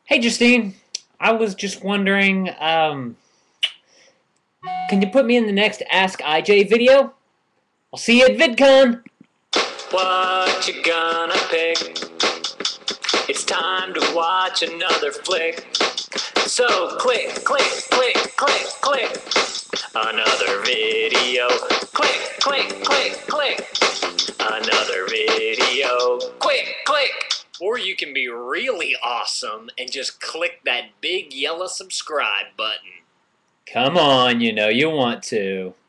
Hey, Justine, I was just wondering, can you put me in the next Ask IJ video? I'll see you at VidCon! What you gonna pick? It's time to watch another flick. So click, click, click, click, click. Another video. Click, click, click, click. Another video. Click, click. Or you can be really awesome and just click that big yellow subscribe button. Come on, you know you want to.